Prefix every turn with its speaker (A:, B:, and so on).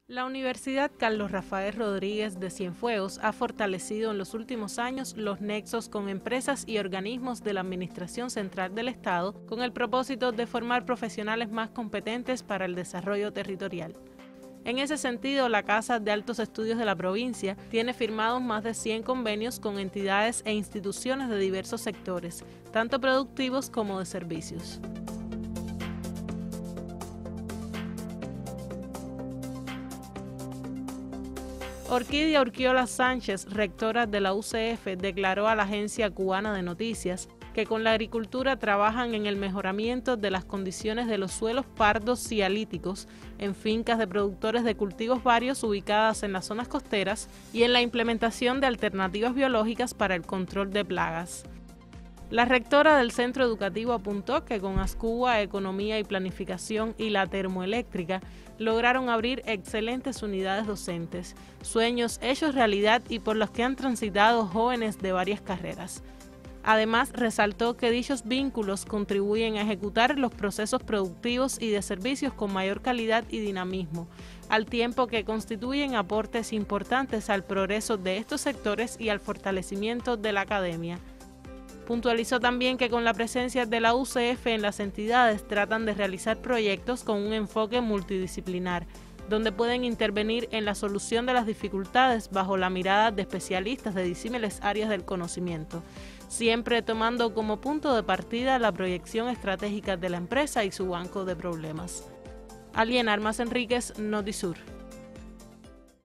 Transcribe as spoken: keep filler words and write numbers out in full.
A: La Universidad Carlos Rafael Rodríguez de Cienfuegos ha fortalecido en los últimos años los nexos con empresas y organismos de la Administración Central del Estado con el propósito de formar profesionales más competentes para el desarrollo territorial. En ese sentido, la Casa de Altos Estudios de la provincia tiene firmados más de cien convenios con entidades e instituciones de diversos sectores, tanto productivos como de servicios. Orquídea Urquiola Sánchez, rectora de la U C F, declaró a la Agencia Cubana de Noticias que con la agricultura trabajan en el mejoramiento de las condiciones de los suelos pardos cialíticos en fincas de productores de cultivos varios ubicadas en las zonas costeras y en la implementación de alternativas biológicas para el control de plagas. La rectora del centro educativo apuntó que con Ascuba, Economía y Planificación y la Termoeléctrica lograron abrir excelentes unidades docentes, sueños hechos realidad y por los que han transitado jóvenes de varias carreras. Además, resaltó que dichos vínculos contribuyen a ejecutar los procesos productivos y de servicios con mayor calidad y dinamismo, al tiempo que constituyen aportes importantes al progreso de estos sectores y al fortalecimiento de la academia. Puntualizó también que con la presencia de la U C F en las entidades tratan de realizar proyectos con un enfoque multidisciplinar, donde pueden intervenir en la solución de las dificultades bajo la mirada de especialistas de disímiles áreas del conocimiento, siempre tomando como punto de partida la proyección estratégica de la empresa y su banco de problemas. Aliena Armas Enríquez, Notisur.